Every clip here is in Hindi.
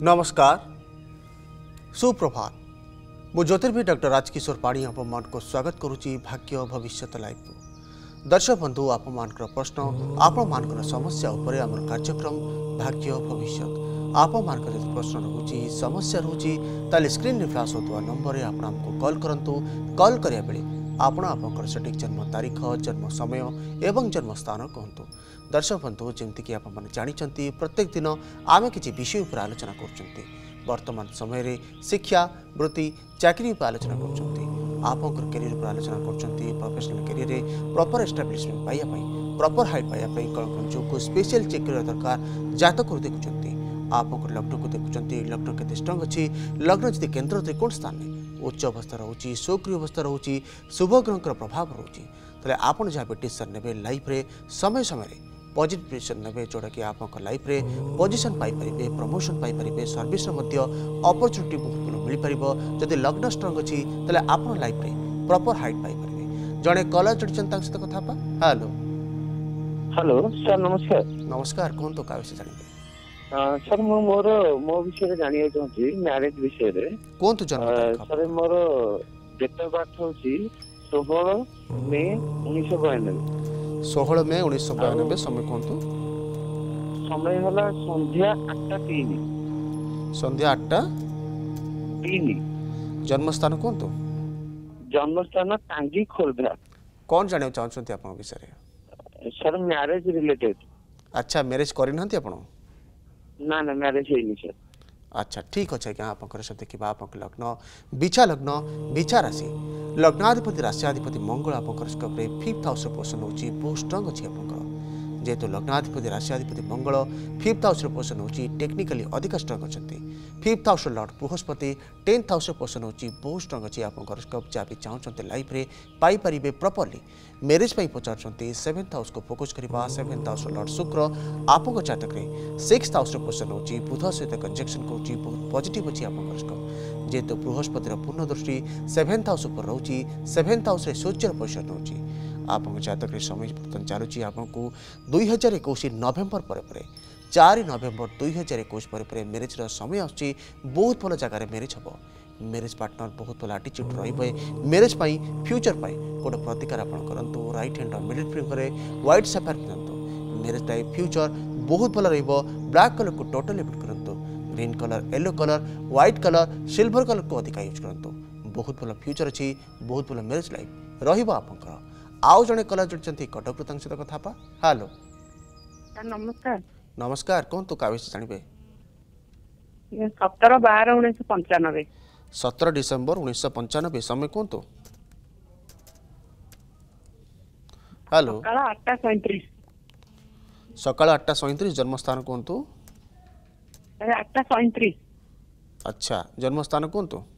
नमस्कार सुप्रभात मु ज्योतिर्विद डॉक्टर राजकिशोर पाणी आपण को स्वागत करुच्ची भाग्य भविष्य लाइव को दर्शक बंधु आपण प्रश्न आपण समस्या उपर आम कार्यक्रम भाग्य भविष्य आपण प्रश्न रोचे समस्या रोचे ताले स्क्रीन रे फ्लैश होता नंबर आपको कॉल करंतु कॉल करिया बेले आपण सटीक जन्म तारीख जन्म समय एवं जन्म स्थान कहतु दर्शक बंधु जमीक आपने जानी प्रत्येक दिन आम किसी विषय पर आलोचना कर वर्तमान समय रे शिक्षा वृत्ति चाकरी पर आलोचना कर कैरियर पर आलोचना कर प्रोफेशनल कैरियर रे प्रॉपर एस्टाब्लिशमेंट पाइबा प्रॉपर हाइट पाइबा कौन जो स्पेशल चेक करने दरकार जातक देखुं आप लग्न को देखुं लग्न के स्ट्रंग अच्छी लग्न जब केन्द्र त्रिकोण स्थान में उच्च अवस्था रोचे सक्रिय अवस्था रोचे शुभ ग्रह प्रभाव रोचे तेरे आपड़ जहाँ डिसीजन ने लाइफ रे समय समय पॉजिटिव डिसीजन ने जोटा कि आप लाइफ रे पोजिशन पाइपर प्रमोशन पाइपर सर्विस अपॉर्चुनिटी बहुत मिल पार जदि लग्न स्ट्रंग अच्छी आप लाइफ रे प्रॉपर हाइट पाइपर जड़े कलर जोड़न सहित कथा हेलो हेलो सर नमस्कार नमस्कार कौन तो क्या विषय जानते सर मो विषय जानिया चाहूँगी मैरिज विषय रे कौन तो जन्म सर मोर डेट ऑफ बर्थ होची 16 मे 1992 16 मे 1992 समय कौन तो समय होला संध्या 8:03 संध्या 8:03 जन्म स्थान कौन तो जन्म स्थान टांगी खोर्धा कौन जाने चाहते आप विषय सर मैरिज रिलेटेड अच्छा मैरिज करना आपण ना ना मैरिज है नहीं सर अच्छा ठीक अच्छे क्या आप देखा आप लग्न बिछा राशि लग्नाधिपति राशियाधिपति मंगल आप 5th हाउस पोषण हो बहुत स्ट्रंग अच्छी आप जेहेतु लग्नाधिपति राशियाधिपति मंगल 5th हाउस पोषण हो टेक्निकली अधिक स्ट्रंग अच्छा 5th house Lord Brihaspati 10th house पोषण हो बहुत स्ट्रंग अच्छी आप जहाँ भी चाहते लाइफ रे पाइपर प्रॉपर्ली मैरिज पचार 7th हाउस को फोकस करवा 7th हाउस लॉर्ड शुक्र आप जातक 6th हाउस पोषण हो बुध सहित कंजक्शन कर बहुत पॉजिटिव अच्छी आप जेहेतु बृहस्पतिर पूर्ण दृष्टि 7th हाउस पर रोचे 7th हाउस सूर्यर पोजिशन रोचे आप जातक समय बर्तन चलुची आपको 2021 नवेम्बर पर 4 नवेम्बर 2021 पर मैरिज समय आसुची बहुत भल जगार मैरिज हम मैरिज पार्टनर बहुत भल आटीट्यूड रे मैरिज फ्यूचर गोटे प्रतिकार आप करूँ right hand middle finger white sapphire पिंधु मैरिज टाइम फ्यूचर बहुत भल ब्लैक कलर को टोटल एवॉइड करूँ green colour yellow colour white colour silver colour को अधिक यूज करूँ बहुत भल फ्यूचर अच्छी बहुत भल मैरिज लाइफ रहा आउ जड़े कलर जोड़ी कटक सहित कथा हेलो नमस्कार नमस्कार कौन तो क्या विषय जानवे 17/12/1995 17 डिसेम्बर 1995 समय कौन तो हेलो सकाल 8:37 जन्म स्थान कौन तो 8:37 अच्छा जन्म स्थान कौन तो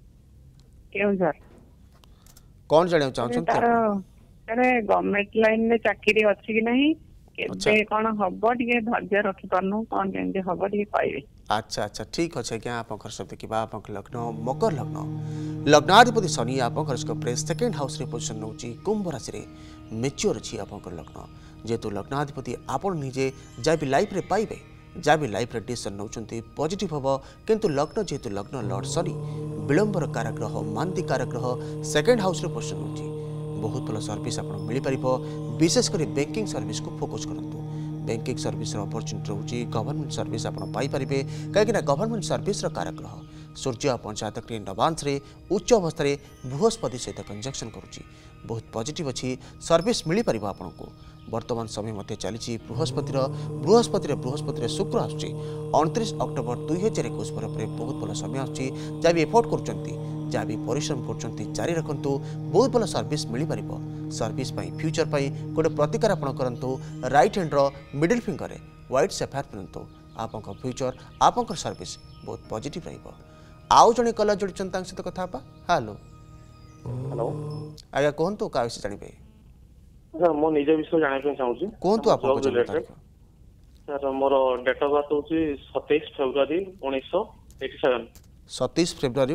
कौन जाने चाहते गवर्नमेंट लाइन में चाकरी अच्छी कि नहीं केबे कौन हबो टिके धैर्य रखि परनु कौन केंदे हबो टिके कहबे अच्छा अच्छा ठीक अच्छे क्या आप सब देखा आप लग्न मकर लग्न लग्नाधिपति शनि आप सेकेंड हाउस रे पोजिशन नौची कुंभ राशि रे मेच्योर अच्छी आप लग्न जेहेतु लग्नाधिपति आप निजे जहाँ भी लाइफ रे पाइबे जहाँ भी लाइफ रे डिसीजन नौचंती पॉजिटिव हम किंतु लग्न जेहेतु लग्न लॉर्ड शनि विलंबर काराग्रह मांदी काराग्रह सेकेंड हाउस रे पोजिशन नौची बहुत भल सर्विस आप मिल पार विशेषकर बैंकिंग सर्विस को फोकस करूँ बैंकिंग सर्विस अपॉर्चुनिटी रोचे गवर्नमेंट सर्विस आप पाइपर कहीं गवर्नमेंट सर्विस काराग्रह सूर्य आप जातक नवांश उच्च अवस्था बृहस्पति सहित कंजक्शन करुच्ची बहुत पॉजिटिव अच्छी सर्विस मिल पार आपन को वर्तमान समय मध्य चली बृहस्पति शुक्र आस 29 अक्टोबर 2021 पर बहुत भल समय आसूँ जहाँ भी एफोर्ट कर जहाँ भी परिश्रम कर जारी रखु बहुत भल सर्विस मिल पार सर्विस फ्यूचर गोटे प्रतिकार आप करूँ right hand middle finger white sapphire पिंधु आप फ्यूचर आप सर्विस बहुत पॉजिटिव रही आउ जड़े कलर जोड़ी सहित कथा हेलो हेलो आज्ञा कहतु क्या विषय जानवे सर मो निज विषय जाना चाहूँगी कहतु आप सर मोर डेट ऑफ बर्थ होची 27 फरवरी 1987 27 फरवरी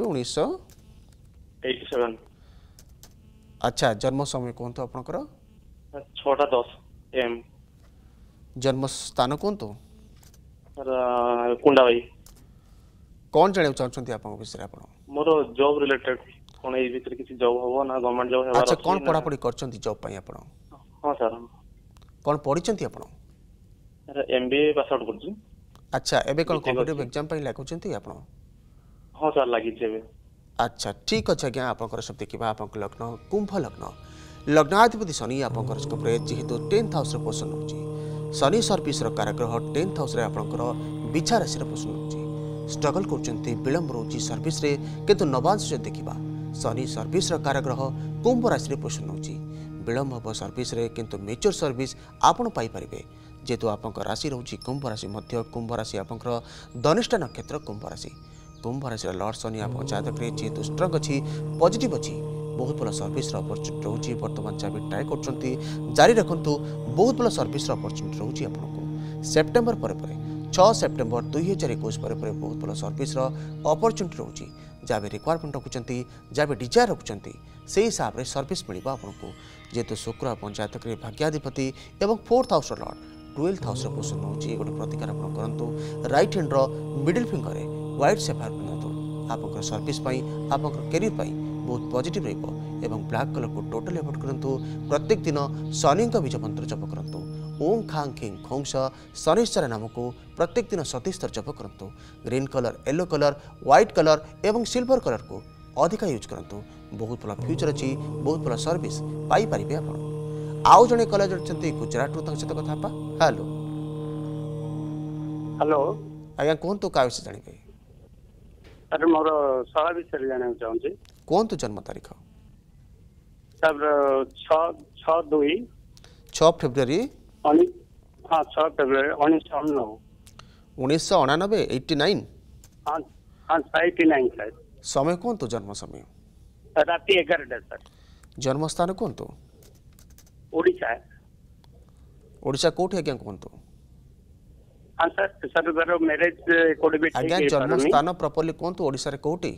1987 अच्छा जन्म समय कहतु आपनकर 6:10 AM जन्म स्थान कहतु कुंडाबाई कौन जाने चाहछंती आपन विषय आपन मोर जॉब रिलेटेड कोन एई भीतर किसी जॉब हो ना गवर्नमेंट जॉब हेबार अच्छा कौन पढ़ा पढ़ी करछंती जॉब पई आपन हां सर कौन पढ़िछंती आपन सर एमबीए पास आउट करछी अच्छा एबे कौन कॉम्पिटिटिव एग्जाम पई लागुछंती आपन हां सर लागि छेबे अच्छा ठीक अछि आज्ञा आपन सब देखिबा आपन लग्न कुंभ लग्न लग्नाधिपति शनि आपन हॉरोस्कोप रे जेहेतु 10th हाउस रे पोषण होची शनि सर्विस रो कारग्रह 10th हाउस रे आपन विचार राशि रे पोषण होची स्ट्रगल करछंती विलंब रोची सर्विस रे किंतु नवांश जे देखिबा शनि सर्विस रो कारग्रह कुंभ राशि रे पोषण होची विलंब हो सर्विस रे किंतु मेच्योर सर्विस आपन पाई परिबे जेतु आपन राशि रहउची कुंभ राशि मध्य कुंभ राशि आपन धनिष्ठा नक्षत्र कुंभ राशि कुंभ राशि लॉर्ड शनि आपन जातक रे जेतु स्ट्रंग अछि पॉजिटिव अछि बहुत भल सर्विस अपॉर्चुनिटी रोची वर्तमान जहाँ भी ट्राए कर जारी रखु बहुत भल सर्विस अपॉर्चुनिटी रोची आपको सेप्टेम्बर पर 6 सेप्टेम्बर 2021 पर बहुत भल सर्विस अपॉर्चुनिटी रोची जहाँ भी रिक्वायरमेंट रखुंट जहाँ भी डिजायर रखुंट से हिसाब से सर्विस मिल आपको जेहेतु शुक्र आप जातक भाग्याधिपति और 4th house Lord 12th house पोषण होची गोटे प्रतिकार आप करूँ right hand middle finger white sapphire पिंधु आप सर्विस आप कैरियर बहुत पॉजिटिव एवं ब्लैक कलर को टोटली अवॉइड करंतु प्रत्येक दिन शनि बीज मंत्र जप करंतु ओम खांग खिंग खोंग शनिश्चर नाम को प्रत्येक दिन 37 थर जप करंतु green colour yellow colour white colour एवं सिल्वर कलर को अधिका यूज करंतु बहुत भल फ्यूचर अच्छी बहुत भल सर्विस पाई परिबे आपण आउ जने कॉलेज अछंती गुजरात रु सहित कथा पा हेलो हेलो आज्ञा कोन तो का विषय जानिबे सर मोर सहा विषय जाना चाहूँ कोन तो जन्म तारीख सर 6 फेब्रुआरी हाँ 6 फेब्रुआरी 1999 89 हाँ हाँ 89 शायद समय कौन तो जन्म समय राति 11 सर जन्म स्थान कौन तो ओडिशा है ओडिशा कोठी आज्ञा कौन तो हाँ सर सर मैरिज कोड भी आज्ञा जन्म स्थान प्रॉपर्ली कौन तो ओडिशा रे कोठी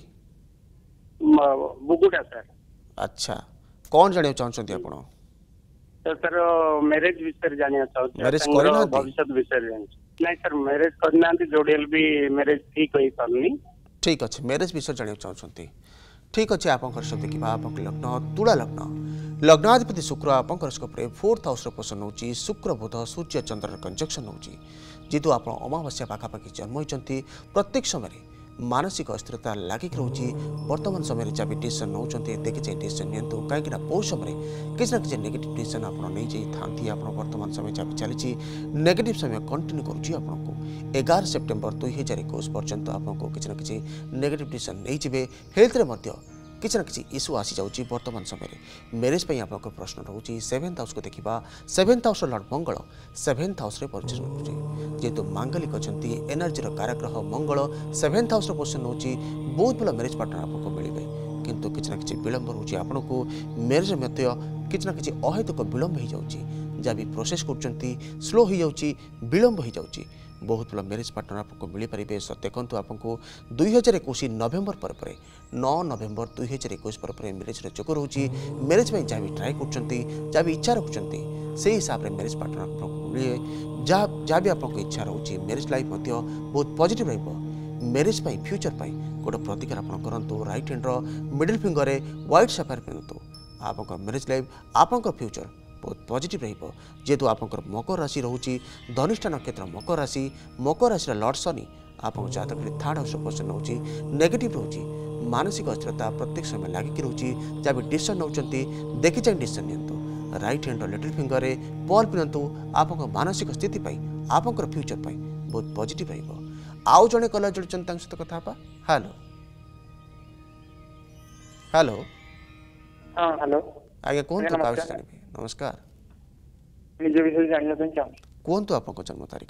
बुगुडा सर अच्छा कौन जानियो चाहछंती आपण सर मैरिज विषय जानिया चाहूँ मैरिज करना भविष्य विषय नहीं सर मैरिज करना जोड़ेल भी मैरिज ठीक होई पारनी ठीक अच्छे मैरिज विषय जानियो चाहछंती ठीक अच्छे आप सब देखा आप लग्न तुला लग्न लग्नाधिपति शुक्र आप हॉरोस्कोप रे 4th हाउस पोषण होची शुक्र बुध सूर्य चंद्र कंजक्शन होची जेतु आप अमावास्या पाखापाखि जन्म होती प्रत्येक समय मानसिक अस्थिरता लागिक रोची वर्तमान समय जब डिसीजन नौकरी देखी चाहिए डिसीजन नियंतु कहीं बहुत समय किसी ना किसी नेगेटिव डिसीजन आप नहीं जाई था वर्तमान समय जब चली नेगेटिव समय कंटिन्यू करुँच 11 सेप्टेम्बर 2021 पर्यंत आपको किसी ना किसी नेगेटिव डिसीजन नहीं हेल्थ में किसी ना किसी इश्यू आसी जाऊँगी वर्तमान समय मैरिज पर आपको प्रश्न रोचे 7th हाउस को देखा 7th हाउस लॉर्ड मंगल 7th हाउस पोजिशन रोचे जेहेतु मांगलिक अच्छा एनर्जी कारग्रह मंगल 7th हाउस पोजिशन होची बहुत भल मैरिज पार्टनर आपको मिले किंतु किसी ना किसी विलंब रोचे आपको मैरिज मध्य किसी ना किसी अहेतुक विलंब हो जाऊँगी जहाँ भी प्रोसेस कर स्लो हो जाऊँगी विलंब हो जाऊँगी बहुत भल मैरिज पार्टनर आपको मिल पारे देखो आपको 2021 नवेम्बर पर 9 नवेम्बर 2021 पर मैरिज जोग रोचे मैरिज में जहाँ भी ट्राए कर भी इच्छा रखुंट से हिसाब से मैरिज पार्टनर आपको मिले जहाँ भी आपको इच्छा रोचे मैरिज लाइफ बहुत पॉजिटिव मैरिज फ्यूचर गोटे प्रतिकार आप करूँ right hand middle finger white sapphire पिंधु आप मैरिज लाइफ आप फ्यूचर बहुत पॉजिटिव जेहेतु आप मकर राशि रोची धनिष्ठा नक्षत्र मकर राशि लॉर्ड शनि आप जातक 3rd हाउस पोजिशन होची नेगेटिव रोची मानसिक अस्थिरता प्रत्येक समय लागिक रोची जहाँ भी डिसीजन नौकरी देखी चाहिए डिसीजन नियंतु राइट हैंड लिटिल फिंगर बॉल पिंधु आप मानसिक स्थिति आप फ्यूचर बहुत पॉजिटिव आउ जड़े कलर जोड़ते सहित कथा हेलो हेलो हाँ हेलो आज्ञा कौन तो कागज जानिबे नमस्कार निज विषय जानना चाहूँ कौन तो आपको जन्म तारीख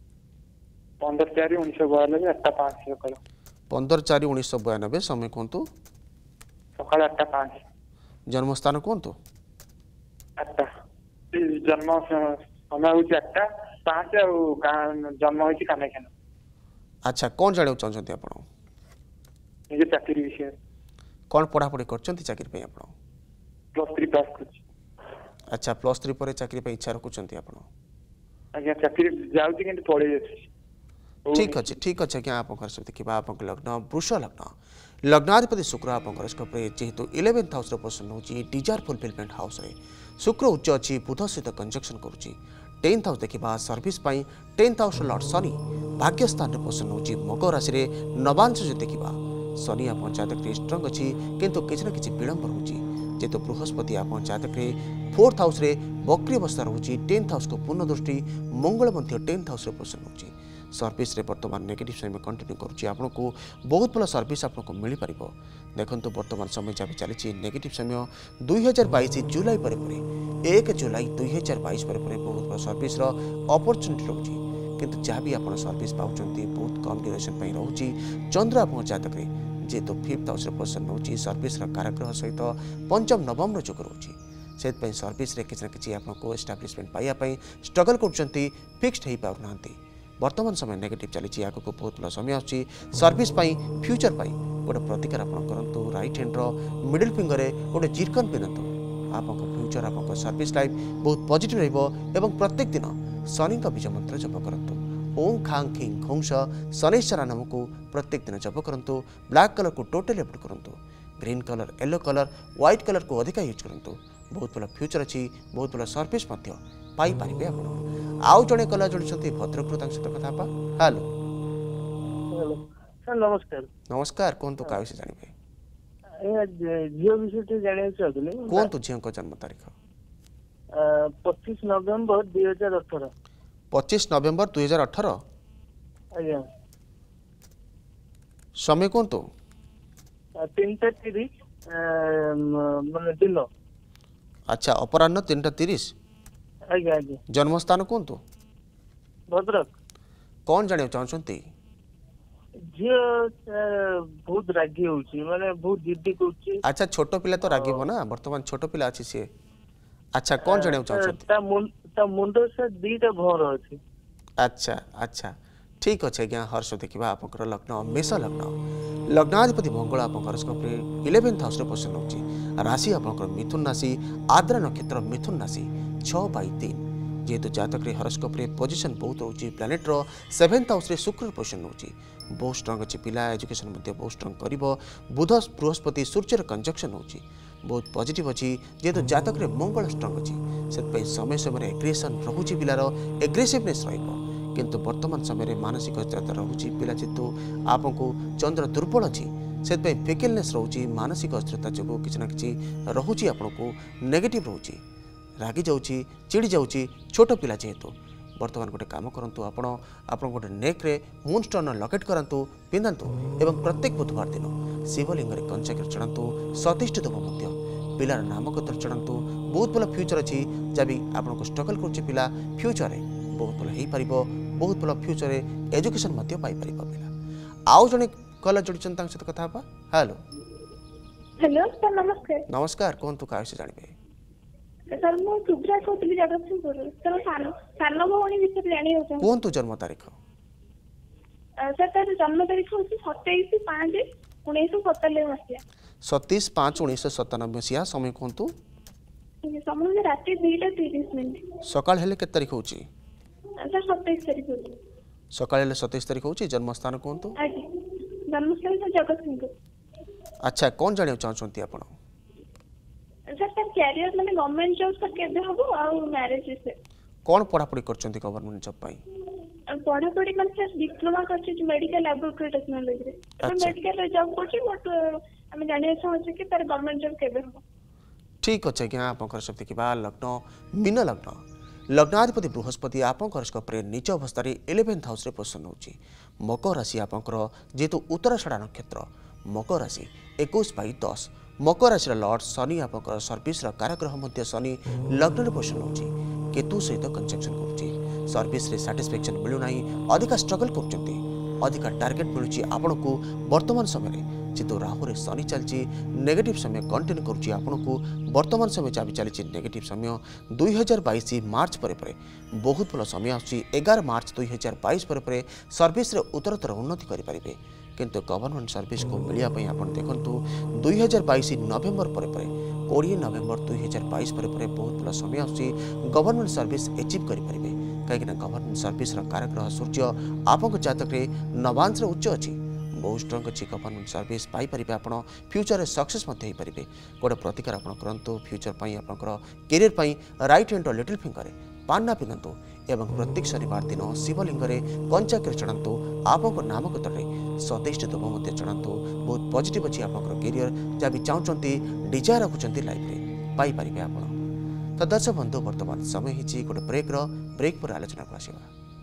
15/4/1992 8:05 सकाळ 15/4/1992 समय कौन तो सकाळ 8:05 जन्म स्थान कौन तो 8 जन्म समय हो 8:05 और जन्म हो कामाख्या अच्छा कौन जाने चाहते आप निज चाकरी विषय कौन पढ़ापढ़ी कर चाकरी पे आप +3 पास कर अच्छा +3 पर चाकरी पे इच्छा रखुंट आप आज्ञा चाकरी जाउची किंतु पढ़े जाछि ठीक अच्छे आज्ञा आप देखा आप लग्न वृष लग्न लग्नाधिपति शुक्र आप जेहेतु 11th हाउस पोजिशन हो डिजायर फुलफिलमेंट हाउस रे शुक्र उच्च अच्छी बुध सहित कंजक्शन करुच्ची 10th हाउस देखा सर्विस 10th हाउस लॉर्ड शनि भाग्य स्थान पोजिशन हो मकर राशि में नवांश जो देखा शनि आप जातक स्ट्रंग अच्छी किंतु किसी न कि विलंब रोचे जेहेतु बृहस्पति आप जातक 4th हाउस वक्री अवस्था रोचे 10th हाउस को पूर्ण दृष्टि मंगल 10th हाउस पोजिशन हो सर्विस रे वर्तमान नेगेटिव समय कंटिन्यू करुच्ची आपन को बहुत भल सर्विस आपको मिल पार देखो वर्तमान समय जब चली नेगेटिव समय 2022 जुलाई पर 1 जुलाई 2022 पर बहुत भल सर्विस अपॉर्चुनिटी रोचे किंतु जहाँ भी आप सर्विस पाँच बहुत कम ड्यूरेशन रोचे चंद्र आप जातक जेहेतु 5th हाउस पोजिशन रोचे सर्विस काराग्रह सहित पंचम नवम जोग रोचे से सर्विस किसी न कि आपको एस्टाब्लीशमेंट पाइबापी स्ट्रगल कर फिक्सड हो पाना वर्तमान समय नेगेटिव चली आगे को बहुत भल समय आसी सर्विस फ्यूचर गोटे प्रतिकार आप करूँ राइट हैंड मिडिल फिंगर गोटे जिरकन पिंधतु आप फ्यूचर आप सर्विस लाइफ बहुत पॉजिटिव रहा प्रत्येक दिन शनि बीज मंत्र जप करूँ ओं खांग खिंग खोंस शनिश्चरा नाम को प्रत्येक दिन जप करूँ ब्लैक कलर को टोटली अवॉइड करूँ green colour yellow colour white colour को अधिक यूज करूँ बहुत भल फ्यूचर अच्छी बहुत भल सर्विस पाइपारे आप आउ जड़े कला जोड़ी भद्रक सहित कथा हेलो सर नमस्कार नमस्कार कहतु क्या विषय जानवे झील विषय जाना चाहूँ कहतु झील जन्म तारीख 25 नवेम्बर 2018 25 नवेम्बर 2018 आज्ञा समय कहतु 3:30 मान दिन अच्छा अपराह्न 3:30 आज्ञा आज्ञा जन्मस्थान कहतु भद्रक कौन जाना चाहते झी बहुत रागी होची माने बहुत जिद्दी करची अच्छा छोट पिला तो रागिबो ना वर्तमान छोट पिला अछि से अच्छा कौन जाना चाहते ता मुंडो से दीटा भर अछि अच्छा अच्छा ठीक अच्छे आज्ञा हर्ष देखा आप लग्न मेष लग्न लग्नाधिपति मंगल आप 11th हाउस पोजिशन हो राशि आप मिथुन राशि आद्रा नक्षत्र मिथुन राशि 6/3 जेहेतु जातक हॉरोस्कोप पोजिशन बहुत रोचे प्लानेट 7th हाउस शुक्र पोजिशन रोचे बहुत स्ट्रंग अच्छी पिला एजुकेशन बहुत स्ट्रंग कर बुध बृहस्पति सूर्यर कंजक्शन होची बहुत पॉजिटिव अच्छी जेहेतु जातक मंगल स्ट्रंग अच्छी से समय समय एग्रेसन रोचे पिलार एग्रेसिवनेस किंतु वर्तमान समय मानसिक स्थिरता रोचे पिला जेहेतु आपको चंद्र दुर्बल अच्छी से फिकिलनेस रोचे मानसिक अस्थिरता जो किसी न कि रोचे आपको नेगेटिव रोचे रागी जाऊँगी चिड़ी जाऊँगी छोट पिला जेहेतु वर्तमान गोटे काम करूँ आप गोटे नेक्रे मून स्टोन लकेट करूँ पिंधतु एवं प्रत्येक बुधवार दिन शिवलिंग कंचाकर चढ़ातु सतीष्ट देव पिलार नामकत्र चढ़ातु बहुत भल फ्यूचर अच्छी जब भी आपको स्ट्रगल करा फ्यूचर बहुत भल हो पार बहुत भल फ्यूचर एजुकेशन पाइपर पिला आउ जड़े कला जोड़ी सहित कथा हेलो हेलो सर नमस्कार नमस्कार कहतु क्या विषय जानवे सर मु सुब्रा कहली जगतसिंहपुर सर सान भौणी विषय जानी होता कहतु जन्म तारीख सर तार जन्म तारीख होची 27/5/1997 मसिया 27/5/1997 मसिया समय कहतु समय राति 2:30 सकाळ हेले के तारीख होची सर 27 तारीख होची सकाळ हेले 27 तारीख होची जन्मस्थान कहतु आजी जन्मस्थान जगतसिंहपुर अच्छा कौन जानियो चाहछंती आपण सर सर कैरियर माने गवर्नमेंट जॉब सर केबे हबो आ मैरिज से कौन पढ़ा पढ़ी करछंती गवर्नमेंट जॉब पाई पढ़ा पढ़ी माने सर डिप्लोमा करछि मेडिकल लैबोरेटरी टेक्नोलॉजी रे मेडिकल रे जॉब करछि बट हम जानिया चाहछि कि तार गवर्नमेंट जॉब केबे हबो ठीक अछि कि आपनकर सब देखिबा लग्न मीन लग्न लग्नाधिपति बृहस्पति आपनकर स्कोपरे नीच अवस्था रे 11th हाउस रे पोजिशन होछि मकर राशि आपनकर जेतु उत्तराषाढ़ा नक्षत्र मकर राशि 21/10 मकर राशि लॉर्ड शनि आप सर्विस काराग्रह मध्य शनि लग्न पोजिशन होची केतु सहित कंजक्शन करुच्ची सर्विस रे सैटिस्फैक्शन मिलूना अधिक स्ट्रगल कर टार्गेट मिलूँ आपण को वर्तमान समय जेहेतु राहु शनि चलती नेगेटिव समय कंटिन्यू करुच्ची आपण को वर्तमान समय जहाँ चली नेगेटिव समय 2022 मार्च पर बहुत भल समय आसूँ 11 मार्च 2022 पर सर्विस रे उत्तरोत्तर उन्नति करें किंतु गवर्नमेंट सर्विस को मिलने आप देखु 2022 नवेम्बर पर 20 नवेम्बर 2022 पर बहुत भल समय आसूँ गवर्नमेंट सर्विस एचिव करें कहीं गवर्नमेंट सर्विस कारक ग्रह सूर्य आपको जातक नवांश उच्च अच्छी बहुत स्ट्रंग अच्छी गवर्नमेंट सर्विस पाइपर आप फ्यूचर में सक्सेस पारे गोटे प्रतिकार आप करूँ फ्यूचर पर career right hand little finger पान्ना पिंधु एवं प्रत्येक शनिवार दिन शिवलिंग कंचा क्षीर चढ़ातु आप नाम कतरे सतेज दुब चढ़ातु बहुत पॉजिटिव अच्छी आप कैरियर जहाँ भी चाहते डिजायर रखुंट लाइफ में पाइपर आप तो दर्शक बंधु बर्तमान समय होगी गोटे ब्रेक पर आलोचना को आसवा।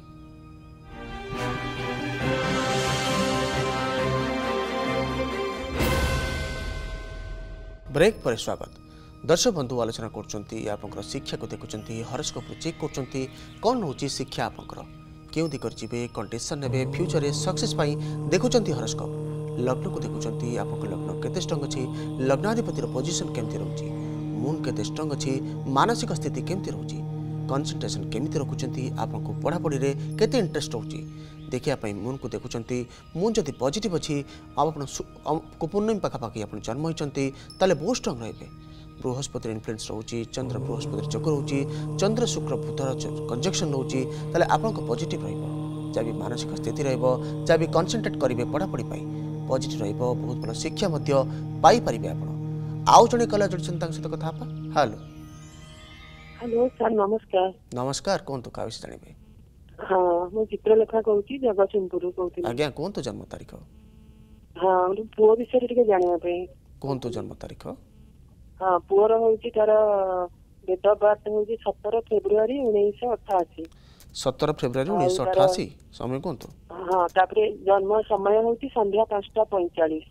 ब्रेक पर स्वागत। दर्शक बंधु आलोचना कर शिक्षा को देखुं हॉरोस्कोप चेक कर कौन हूँ शिक्षा आप क्यों दिगरे जी कौन डिसीजन ने फ्यूचर में सक्सेस देखुं हॉरोस्कोप लग्न को देखुं आप लग्न केते स्ट्रंग अच्छी लग्नाधिपतिर पोजिशन केमती रोचे मून केते स्ट्रंग अच्छी मानसिक स्थिति केमती रोचे कंसंट्रेशन केमती रखुंट आपको पढ़ापढ़ी में केते इंटरेस्ट रोचे देखापी मून को देखुं मून जदि पॉजिटिव अच्छी आप पूर्णिम पाखापाखि आप जन्म होती बहुत स्ट्रंग रे बृहस्पति इन्फ्लुएंस रोचे चंद्र बृहस्पति जोग रोचे चंद्र शुक्र बुधर कंजक्शन रोचे आपको पॉजिटिव जहाँ भी मानसिक स्थिति जहाँ भी कनसेंट्रेट करेंगे पढ़ापढ़ी पॉजिटिव बहुत भल शिक्षा पाइपर आप आउ जड़े कला जोड़े सहित कथा हेलो हेलो सर नमस्कार। नमस्कार कहतु क्या विषय जानवे? हाँ मु चित्रलेखा कहूँ जगतसिंहपुर कहूँ। आज्ञा कहतु जन्म तारीख? हाँ पुओ विषय टिके जानिया पे कहतु जन्म तारीख? हाँ पुओर होउची तार डेट ऑफ बर्थ होउची 17 फेब्रुआरी 1988। 17 फेब्रुआरी 1988 समय कहतु? हाँ तापरे जन्म समय होउची संध्या 5:45।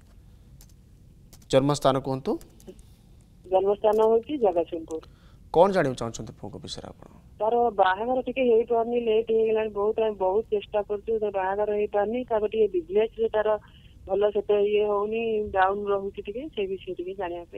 जन्म स्थान कहतु? जन्म स्थान होउची जगतसिंहपुर। कौन जानियो चाहछन्ते फोको विषय आप? तार बाहागर टिके हेई पारनी लेट हे गेलानी बहुत चेष्टा करछु तो बाहागर हेई पारनी तापर टिके बिजनेस रे तार भलो सेते ये होनी डाउन रहउची टिके से विषय टिके जानिया पे।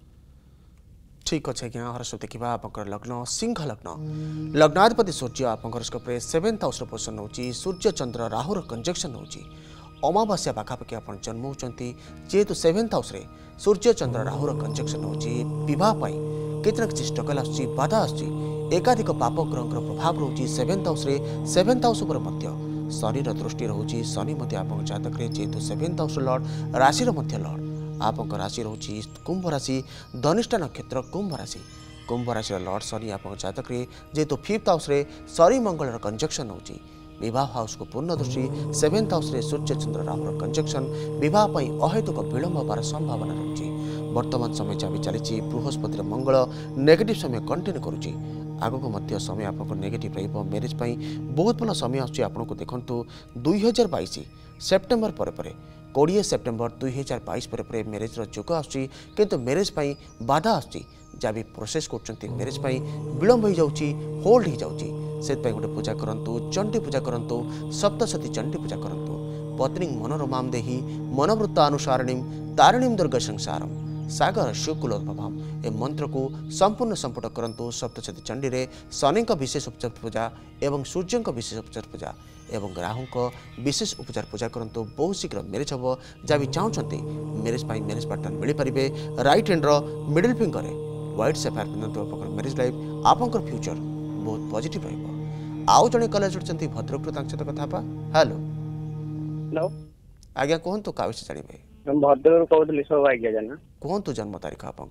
ठीक अच्छे आज्ञा हर्ष देखा आप लग्न सिंह लग्न लग्नाधिपति सूर्य आप हॉरोस्कोप 7th हाउस पोजिशन होची सूर्य चंद्र राहुर कंजक्शन होची अमावास्या पाखापाखि आप जन्म होती जेहेतु 7th हाउस सूर्य चंद्र राहुर कंजक्शन होची विवाह कितना किसी स्ट्रगल आसुची बाधा आसुची एकाधिक पाप ग्रह प्रभाव रोचे 7th हाउस 7th हाउस शरीर दृष्टि रोचे शनि आप जातक जेहेतु 7th हाउस लॉर्ड राशि लॉर्ड आप राशि रोचे कुंभ राशि धनिष्ठा नक्षत्र कुंभ राशि लॉर्ड शनि आप जातक जेहेतु 5th हाउस शनि मंगल कंजक्शन होची विवाह हाउस को पूर्ण दृष्टि 7th हाउस सूर्य चंद्र राहुर कंजक्शन विवाह अहेतुक विलंब होबार संभावना रोचे वर्तमान समय जहाँ भी चली बृहस्पति मंगल नेगेटिव समय कंटिन्यू करुच्ची आगक मध्य समय आपको नेगेटिव मैरिज बहुत भल समय आपको देखु 2022 सेप्टेम्बर पर 20 सेप्टेम्बर 2022 पर मैरिज जोग आसु मैरिज बाधा आसुची जहाँ भी प्रोसेस कर मैरिज विलंब हो जाऊँगी होल्ड हो जाऊँगी से गोटे पूजा करूँ चंडी पूजा करूँ सप्तशती चंडी पूजा करूँ पत्नी मनोरमां देहि मनोवृत्तानुसारिणी तारिणीं दुर्ग संसारम सागर शिवकुलोद्भवम ए मंत्र को संपूर्ण संपुट करंतु सप्तशती चंडी रे शनि विशेष उपचार पूजा एवं सूर्य विशेष उपचार पूजा एवं राहु विशेष उपचार पूजा करंतु बहुत शीघ्र मैरिज हम जहाँ भी चाहते मैरिज पार्टनर मिल पारे right hand middle finger white sapphire पिंधु मैरिज लाइफ आपंकर फ्यूचर बहुत पॉजिटिव आउ जड़े कला जोड़ते भद्रक सहित कथा हेलो हेलो आज्ञा कहतु क्या विषय जानवे? भद्रक कहते सौभाग्य जाना कहतु जन्म तारीख आप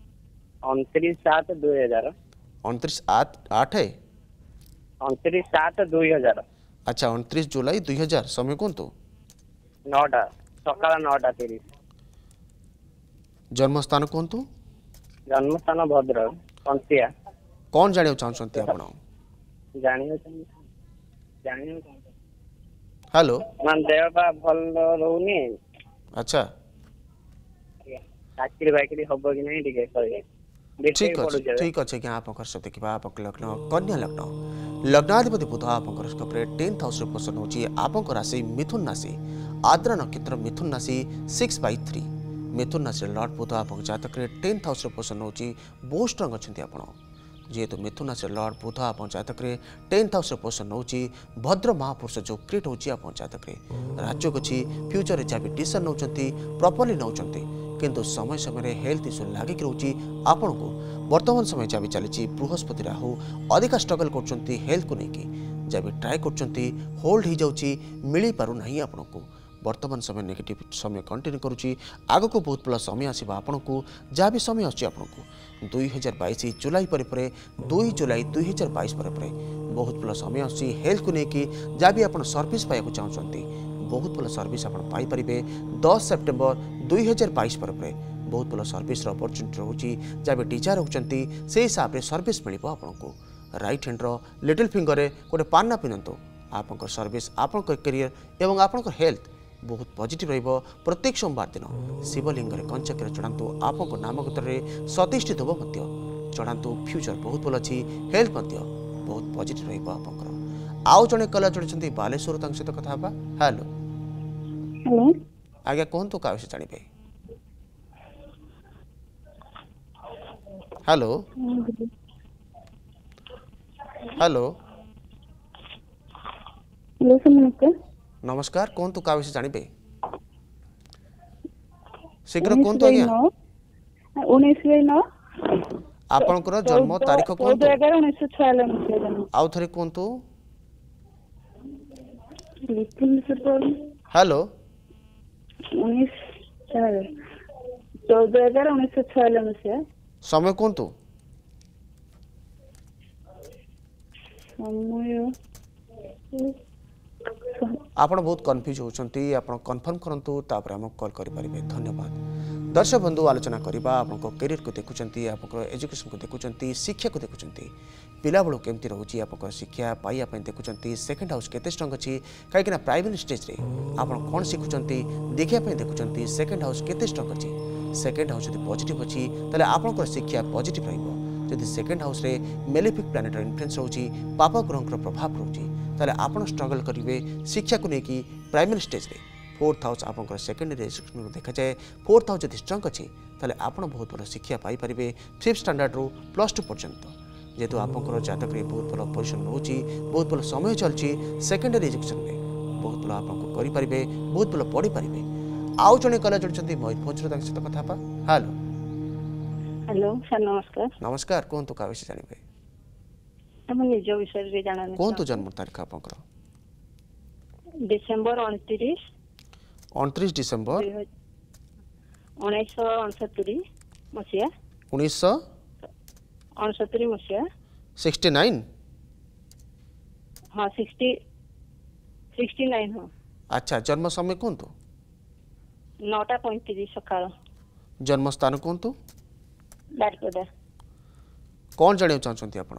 29/7/2000 29/8 29/7/2000 अच्छा 29 जुलाई 2000 समय कहतु 9टा सकाळ 9:30 जन्म स्थान कहतु जन्म स्थान भद्रक पंतिया कौन जानियो चाहछन्ते आपण जानियो हेलो मान देह बा भल रहउनी अच्छा चाकरी बाकरी हबो कि नहीं ठीक है ठीक अच्छे क्या आप देखा आप लग्न कन्या लग्न लग्नाधिपति बुध आप 10th हाउस पोषण होची आप राशि मिथुन राशि आद्रा नक्षत्र मिथुन राशि 6/3 मिथुन राशि लॉर्ड बुध आप जातक 10th हाउस पोषण होची बहुत स्ट्रंग अच्छे आप जेहेतु मिथुन राशि लॉर्ड बुध आप जातक 10th हाउस पोषण होची भद्र महापुरुष जो क्रिएट होची आप जातक राजयोग अच्छी फ्यूचर जहाँ भी डिसीजन नौकरी प्रॉपर्ली नौकरी किंतु समय समय हेल्थ इश्यू लगिक रोचे आपण को वर्तमान समय जब चली बृहस्पति राहु अधिक स्ट्रगल कर हेल्थ को लेकिन जब ट्राए कर होल्ड हो जाऊँगी मिल पारना आपण को वर्तमान समय नेगेटिव समय कंटिन्यू करुच्ची आग को बहुत भल समय आसो आपण को जहाँ भी समय आपको 2022 जुलाई पर 2 जुलाई 2022 पर बहुत भल समय आसी हेल्थ को लेकिन जहाँ भी आप सर्विस पाइबा चाहते बहुत भल सर्विस आप पाइपर 10 सेप्टेम्बर 2022 पर बहुत भल सर्विस अपॉर्चुनिटी रोचे जहाँ भी टीचर होती से हिसाब से सर्विस मिल आपको राइट हैंड लिटिल फिंगर में गोटे पाना पिंधु आप सर्विस आप कैरियर एवं आप हेल्थ बहुत पॉजिटिव रहिबो। प्रत्येक सोमवार दिन शिवलिंग कंचक्र चढ़ातु आप नामकतर सतीष्टि धूप चढ़ातु फ्यूचर बहुत भल अच्छी हेल्थ बहुत पॉजिटिव रहिबो आपंकर। आउ जड़े कलर चढ़ी बालेश्वर सहित कथा हेलो हेलो आज्ञा कहतु क्या विषय जानिबे हेलो हेलो हेलो सर नमस्कार नमस्कार कहतु क्या विषय जानिबे शीघ्र कहतु आज्ञा 19/9 आपनकर जन्म तारीख कहतु 14/11/1996 आउ थरे कहतु हेलो 14/11/1996 समय कहतु समय आपण बहुत कन्फ्यूज होती आप कन्फर्म करूँ तापर आम कॉल करें धन्यवाद। दर्शक बंधु आलोचना करवा आप कैरियर को देखुं आप एजुकेशन को देखुं शिक्षा को देखुं पिला बेलू केमती रोचे आप शिक्षा पाइबा देखुं सेकेंड हाउस केते स्ट्रंग अच्छी कहीं प्राइवेट स्टेज रे आप कौन शिखुंट देखापी देखुं सेकेंड हाउस केते स्ट्रंग अच्छी सेकेंड हाउस जब पॉजिटिव अच्छी ताले आप शिक्षा पॉजिटिव रही सेकेंड हाउस रे मेलेफिक प्लानेटर इन्फ्लुएंस रोची पाप ग्रह प्रभाव रोची ताले आपण स्ट्रगल करेंगे शिक्षा को लेकिन प्राइमरी स्टेज रे फोर्थ हाउस आप सेकेंडरी एजुकेशन को देखा जाए फोर्थ हाउस जब स्ट्रंग अच्छी ताले आपण बहुत भल शिक्षा पाइपर फिफ्थ स्टैंडर्ड रू +2 पर्यंत जेहेतु आप जातक बहुत भल पोजिशन रोची बहुत भल समय चलती सेकेंडरी एजुकेशन में बहुत भल आप करेंगे बहुत भल पढ़ी पारे आउ जड़े कला जोड़ी मयूरभंज सहित कथा हेलो हेलो सर नमस्कार नमस्कार कहतु क्या विषय जानिबे हम निज विषय जाना कहतु जन्म तारीख आप डिसेम्बर 29 डिसेम्बर 1969 मसीहा 1969 मसीहा 69 हाँ 69 हाँ अच्छा जन्म समय कहतु 9:35 सकाळ जन्म स्थान कहतु बारिपदा कौन जानिया चाहते आप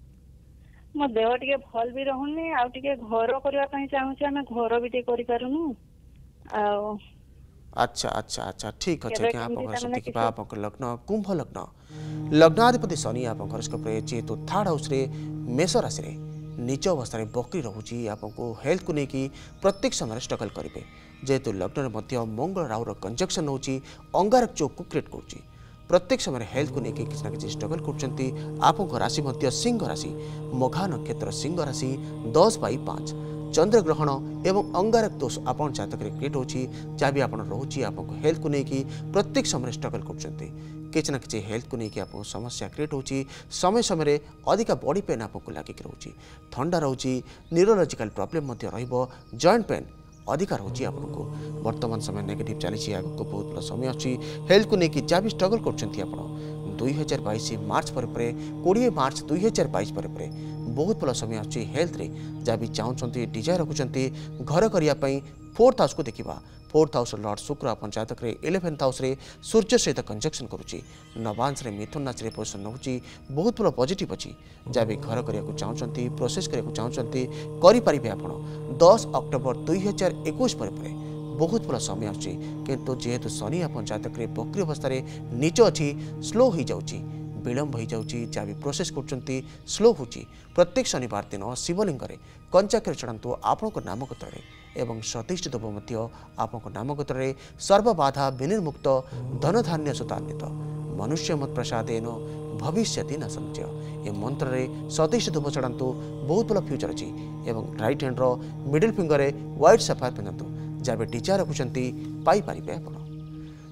मो देह टिके भल भी रहुनी आ टिके घर करबा पई चाहूची हम घर भी टिके करि पारुनु आ अच्छा अच्छा अच्छा ठीक अच्छे क्या आप देखा आप लग्न कुंभ लग्न लग्नाधिपति शनि आप जेहेतु थर्ड हाउस रे मेष राशि रे नीच अवस्था में बकरी रोची आपको हेल्थ को लेकिन प्रत्येक समय स्ट्रगल करेंगे जेहेतु लग्न में मंगल राहुर कंजक्शन होची अंगारक चौक को क्रिएट करुच्ची प्रत्येक समय हेल्थ को लेकिन किसी ना कि स्ट्रगल कर राशि सिंह राशि मघा नक्षत्र सिंह राशि 10/5 चंद्रग्रहण एवं अंगारक दोष आप जातक क्रिएट होची जहाँ भी आप रोचे आपको हेल्थ को लेकिन प्रत्येक समय स्ट्रगल किसी ना कि हेल्थ को लेकिन आप समस्या क्रिएट होची समय समय अधिक बॉडी पेन आपको लगिक रोचे थंडा रोचे न्यूरोलॉजिकल प्रॉब्लम जॉइंट पेन अधिक रोचे आपको वर्तमान समय नेगेटिव चली आगे बहुत भल समय अच्छी हेल्थ को लेकिन जहाँ भी स्ट्रगल कर 2022 मार्च पर 20 मार्च 2022 पर बहुत भल समय अच्छी हेल्थ रे जहाँ भी चाहते डिजायर रखुंट घर करने फोर्थ हाउस को देखा फोर्थ हाउस लॉर्ड शुक्र आप जातक 11th हाउस रे सूर्य सहित कंजक्शन करुच्ची नवांश रे मिथुन राशि रे पोजिशन नौची बहुत भल पॉजिटिव अच्छी जहाँ भी घर करने चाहते प्रोसेस करने चाहते करें आप 10 अक्टोबर 2021 पर बहुत भल समय आछि किंतु जेहेतु शनि आप जातक बकरी अवस्था नीच अच्छी स्लो हो जाऊँगी विलंब हो जाऊँगी जहाँ भी प्रोसेस कर स्लो होची प्रत्येक शनिवार दिन शिवलिंग कंचाक्षर चढ़ातु आपण नामकत्र एवं सतीष्ट धूप आप नामकत्र सर्वबाधा विनिर्मुक्त धनधान्य सुतान्वित मनुष्य मत प्रसादेन भविष्यति न संचय ए मंत्र रे सतीष्ट धूप चढ़ातु बहुत भल फ्यूचर अच्छी एवं right hand middle finger white sapphire पिंधतु जहाँ टीचर रखुंट पाइपर आप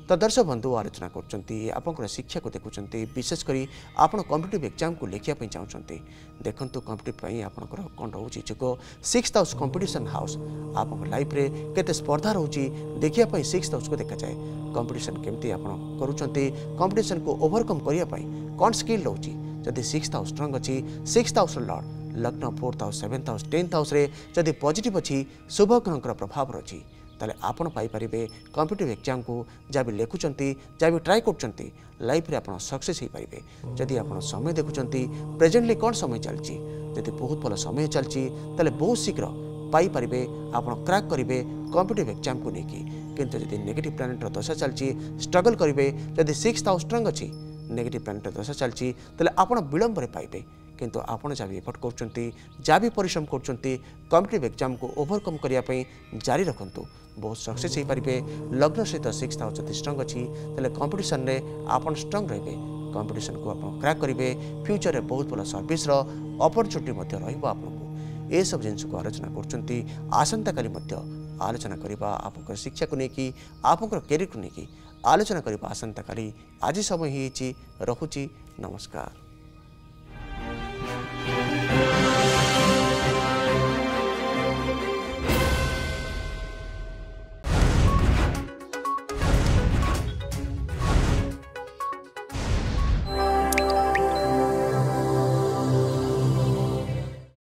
तो दर्शक बंधु आलोचना कर शिक्षा को देखुं विशेषकर आप कॉम्पिटिटिव एग्जाम को लिखापी चाहते देखूँ कॉम्पिटिटिव आपंकर कौन रोचे जुग 6th हाउस कंपटीशन हाउस आप लाइफ रे केते स्पर्धा रोचे देखापी 6th हाउस को देखा जाए कंपटीशन केमती आप कंपटीशन को ओवरकम करने कौन स्किल रोचे जदि 6th हाउस स्ट्रंग अच्छी 6th हाउस लॉर्ड लग्न 4th house 7th house 10th house रे जदि पॉजिटिव अच्छी शुभ ग्रहर प्रभाव रही ताले आपण पाइपर कॉम्पिटिटिव एग्जाम को जहाँ भी लिखुं जहाँ भी ट्राए कर लाइफ रे आप सक्सेस हो पारे जदि आप समय देखुं प्रेजेंटली कौन समय चलती जदि बहुत भल समय चलती बहुत शीघ्र पाइपर आप क्रैक करेंगे कॉम्पिटिटिव एग्जाम को लेकिन किंतु जदि नेगेटिव प्लानेटर दशा चलती स्ट्रगल करेंगे जदि 6th हाउस स्ट्रंग अच्छी नेगेटिव प्लानेटर दशा चलती आप विलंब पाइबे किंतु आपड़ जहाँ भी एफर्ट कर जहाँ भी परिश्रम कर कॉम्पिटिटिव एग्जाम को ओवरकम करने जारी रखु बहुत सक्सेस हो पारे लग्न सहित 6th हाउस जब स्ट्रंग अच्छी कंपटीशन में आप स्ट्रंग रे कंपटीशन को आप क्रैक करेंगे फ्यूचर में बहुत भल सर्विस अपरचुनिटी आपको ये सब जिन को आलोचना कर आसंता काली आलोचना करवा आप शिक्षा को लेकिन आप कैरियर को लेकिन आलोचना करवा आसंता काली आज समय ही रखुची नमस्कार।